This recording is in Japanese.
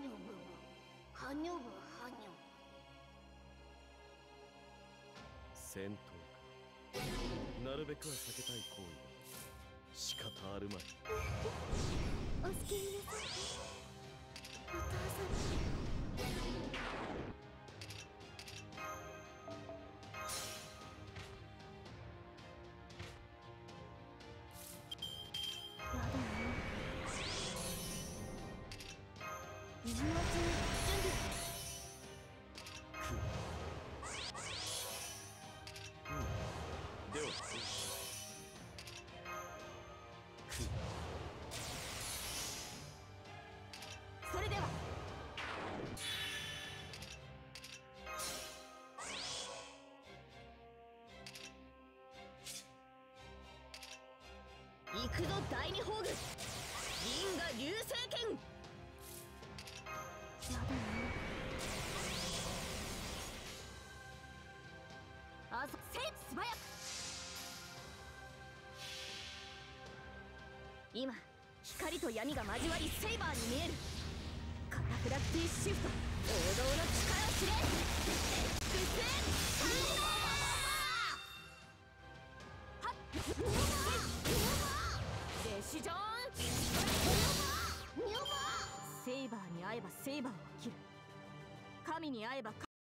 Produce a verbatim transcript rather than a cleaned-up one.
ニョブブハニョブハニョ。 戦闘か。なるべくは避けたい行為だ。仕方あるまい。 お好きになさい。お父様。やだね。今のうちに準備。 ではそれでは行くぞ第二宝具銀河流星剣。やだね。あそせい素早く。今光と闇が交わりセイバーに見える。カタフラクティシフト王道の力を知れ。エクスサンダー。はっレシジョンニョバー。セイバーに会えばセイバーを切る。神に会えば